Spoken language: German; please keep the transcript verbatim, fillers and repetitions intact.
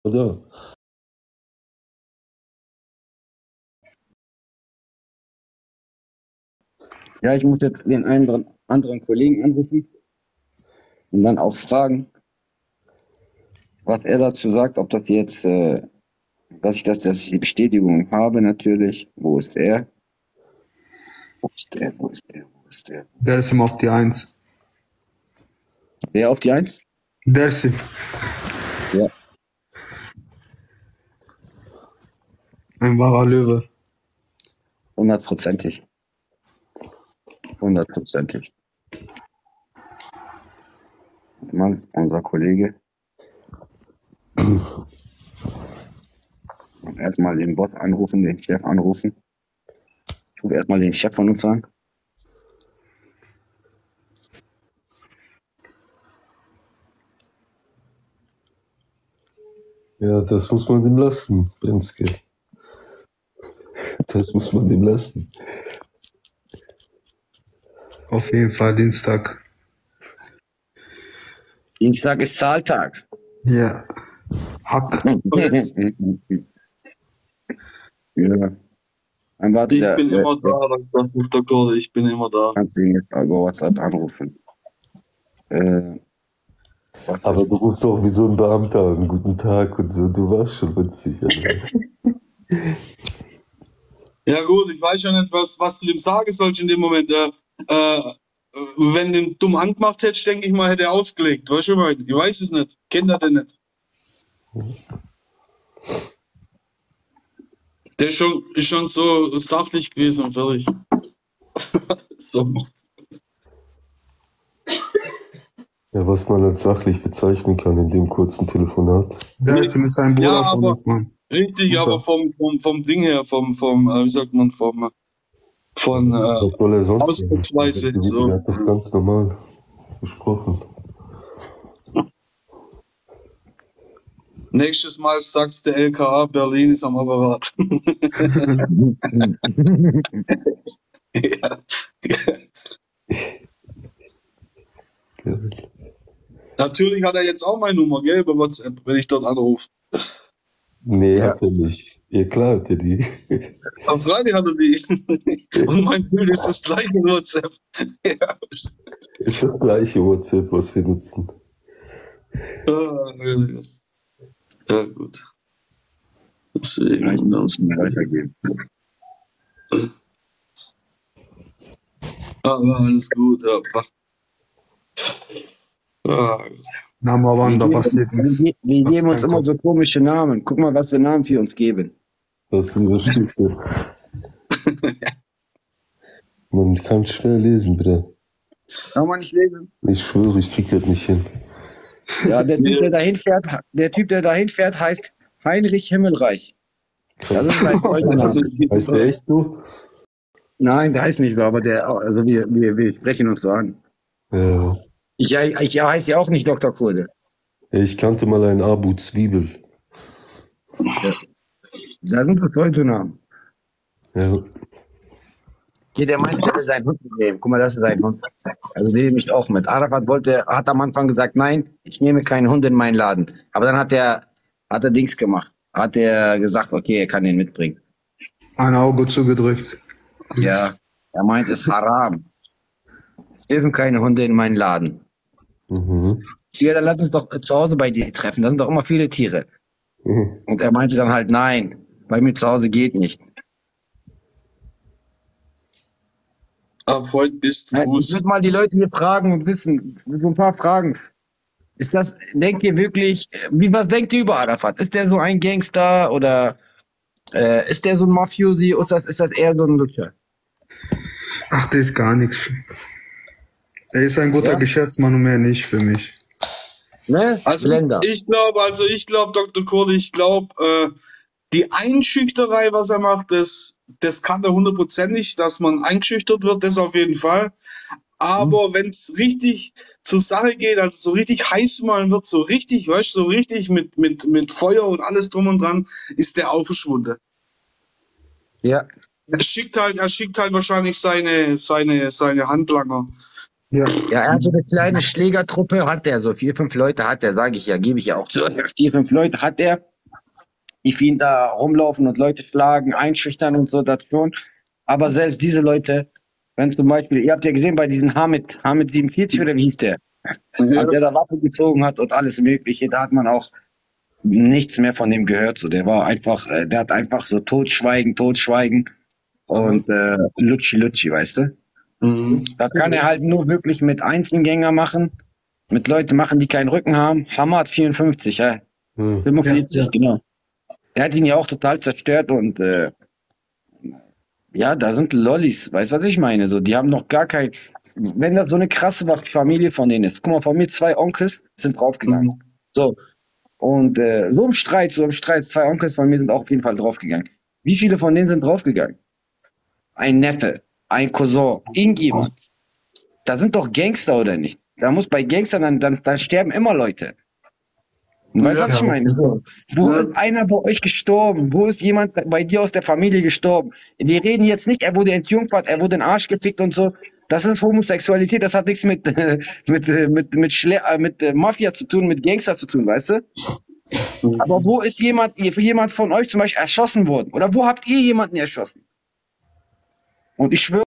da. Ja, ich muss jetzt den einen anderen Kollegen anrufen und dann auch fragen, was er dazu sagt, ob das jetzt, äh, dass ich das, dass ich die Bestätigung habe natürlich. Wo ist er? Wo ist der? Wo ist der? Wo ist der? Der ist immer auf die Eins. Wer auf die Eins? Der ist ihm. Ja. Ein wahrer Löwe. Hundertprozentig. Hundertprozentig. Mann, unser Kollege. Erstmal den Boss anrufen, den Chef anrufen. Ich rufe erstmal den Chef von uns an. Ja, das muss man dem lassen, Benzke. Das muss man dem lassen. Auf jeden Fall Dienstag. Dienstag ist Zahltag. Ja. Hack. Ja. Dann warte, Ich der, bin der, immer da, Doktor Kurde, ich bin immer da. Kannst du ihn jetzt über WhatsApp anrufen. Äh, was Aber ist? du rufst auch wie so ein Beamter an, guten Tag und so, du warst schon witzig. Ja gut, ich weiß ja nicht, was, was du dem sagen sollst in dem Moment. Äh, äh, wenn du den dumm angemacht hättest, denke ich mal, hätte er aufgelegt. Weißt du, was ich meine? Ich weiß es nicht. Kennt er den nicht? Der ist schon, ist schon so sachlich gewesen und fertig. So macht. Ja, was man als sachlich bezeichnen kann in dem kurzen Telefonat. Der Alte ist ein Bruder Ja, von aber- uns, Mann. Richtig, Muss aber er. vom, vom, vom Ding her, vom, vom, äh, wie sagt man, vom, von, äh, Was soll er sonst machen? Ausdrucksweise, Der so. hat doch ganz normal gesprochen. nächstes Mal sagst der L K A, Berlin ist am Apparat. ja. Natürlich hat er jetzt auch meine Nummer, gell, über WhatsApp, wenn ich dort anrufe. Nee, Ja. hat er nicht. Ja, klar hat er die. Am Freitag hat er die. Und mein Bild ist das gleiche in WhatsApp. ja. Ist das gleiche WhatsApp, was wir nutzen. Ah, ja, gut. Deswegen. Ja, ich muss ihn weitergeben. Aber alles gut, ja. Ah, gut. Number one, da passiert nichts. Wir, wir geben uns Kein immer so Kopf. komische Namen. Guck mal, was für Namen wir uns geben. Das sind so Stücke. Man kann schwer lesen, bitte. Kann man nicht lesen? Ich schwöre, ich krieg das nicht hin. Ja, der Typ, der dahin fährt, der Typ, der dahin fährt, heißt Heinrich Himmelreich. Das ist mein Name. Heißt der echt so? Nein, der heißt nicht so, aber der, also wir, wir, wir sprechen uns so an. Ja. Ich, ich heiße ja auch nicht Doktor Kurde. Ich kannte mal einen Abu Zwiebel. Da sind so solche Namen. Ja. Hier, der meinte, der will seinen Hund mitnehmen. Guck mal, das ist sein Hund. Also den nehme ich auch mit. Arafat wollte, hat am Anfang gesagt, nein, ich nehme keinen Hund in meinen Laden. Aber dann hat er, hat er Dings gemacht. Hat er gesagt, okay, er kann den mitbringen. Ein Auge zugedrückt. Ja, er meint, es ist haram. Es dürfen keine Hunde in meinen Laden. Mhm. Ja, dann lass uns doch zu Hause bei dir treffen. Da sind doch immer viele Tiere. Und er meinte dann halt, nein, bei mir zu Hause geht nicht. Ab heute bist du Ich Fuß. würde mal die Leute hier fragen und wissen, so ein paar Fragen. Ist das, denkt ihr wirklich, wie, was denkt ihr über Arafat? Ist der so ein Gangster oder äh, ist der so ein Mafiosi oder ist das, ist das eher so ein Lutscher? Ach, der ist gar nichts. Er ist ein guter Ja? Geschäftsmann und mehr nicht für mich. Ne? Also Blender. ich glaube, also ich glaube, Doktor Kurde, ich glaube, äh, die Einschüchterei, was er macht, das, das kann er hundertprozentig, dass man eingeschüchtert wird, das auf jeden Fall. Aber Mhm. wenn es richtig zur Sache geht, also so richtig heiß malen wird, so richtig, weißt du, so richtig mit, mit, mit Feuer und alles drum und dran, ist der auch verschwunden. Ja. Er schickt halt, er schickt halt wahrscheinlich seine, seine, seine Handlanger. Ja. Ja, er hat so eine kleine Schlägertruppe, hat der, so vier, fünf Leute hat der, sage ich ja, gebe ich ja auch zu. Vier, fünf Leute hat er. die für ihn da rumlaufen und Leute schlagen, einschüchtern und so, das schon. Aber selbst diese Leute, wenn zum Beispiel, ihr habt ja gesehen bei diesem Hamid, Hamid siebenundvierzig oder wie hieß der? Ja. Als er da Waffe gezogen hat und alles Mögliche, da hat man auch nichts mehr von dem gehört. So, der war einfach, äh, der hat einfach so totschweigen, totschweigen und äh, Lutschi Lutschi, weißt du? Mhm. Das kann er halt nur wirklich mit Einzelgänger machen, mit Leuten machen, die keinen Rücken haben. Hammer hat vierundfünfzig, ja. Hm. fünfundvierzig, Ja, ja. genau. Der hat ihn ja auch total zerstört und äh, ja, da sind Lollis, weißt du, was ich meine? So, die haben noch gar kein, wenn das so eine krasse Familie von denen ist. Guck mal, von mir zwei Onkels sind draufgegangen. Mhm. So, und äh, so im Streit, so im Streit, zwei Onkels von mir sind auch auf jeden Fall draufgegangen. Wie viele von denen sind draufgegangen? Ein Neffe, ein Cousin, irgendjemand. Da sind doch Gangster, oder nicht? Da muss bei Gangstern, dann, dann, dann sterben immer Leute. Und weißt du, Ja. was ich meine? So, wo Ja. ist einer bei euch gestorben? Wo ist jemand bei dir aus der Familie gestorben? Wir reden jetzt nicht, er wurde entjungfert, er wurde in den Arsch gefickt und so. Das ist Homosexualität, das hat nichts mit, äh, mit, äh, mit, mit, Schle äh, mit äh, Mafia zu tun, mit Gangster zu tun, weißt du? Aber wo ist jemand, jemand von euch zum Beispiel erschossen worden? Oder wo habt ihr jemanden erschossen? Und ich schwöre,